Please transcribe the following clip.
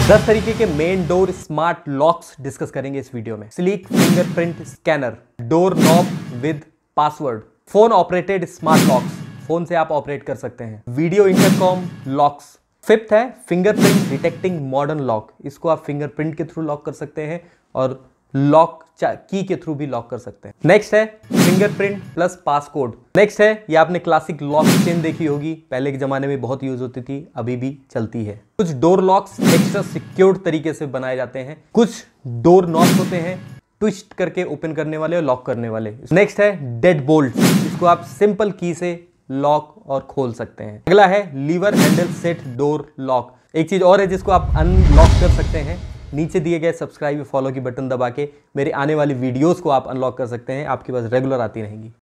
10 तरीके के main door smart locks discuss करेंगे इस वीडियो में। Sleek fingerprint scanner, door knob with password, phone operated smart locks, phone से आप ऑपरेट कर सकते हैं, वीडियो इंटरकॉम लॉक्स। फिफ्थ है फिंगरप्रिंट डिटेक्टिंग मॉडर्न लॉक, इसको आप फिंगरप्रिंट के थ्रू लॉक कर सकते हैं और लॉक की के थ्रू भी लॉक कर सकते हैं। नेक्स्ट है फिंगरप्रिंट प्लस पासकोड। नेक्स्ट है, ये आपने क्लासिक लॉक चेन देखी होगी, पहले के जमाने में बहुत यूज होती थी, अभी भी चलती है। कुछ डोर लॉक्स एक्स्ट्रा सिक्योर्ड तरीके से बनाए जाते हैं, कुछ डोर नॉब्स होते हैं ट्विस्ट करके ओपन करने वाले और लॉक करने वाले। नेक्स्ट है डेड बोल्ट, इसको आप सिंपल की से लॉक और खोल सकते हैं। अगला है lever handle set door lock. एक चीज और है जिसको आप अनलॉक कर सकते हैं, नीचे दिए गए सब्सक्राइब फॉलो की बटन दबा के मेरे आने वाली वीडियोस को आप अनलॉक कर सकते हैं, आपके पास रेगुलर आती रहेंगी।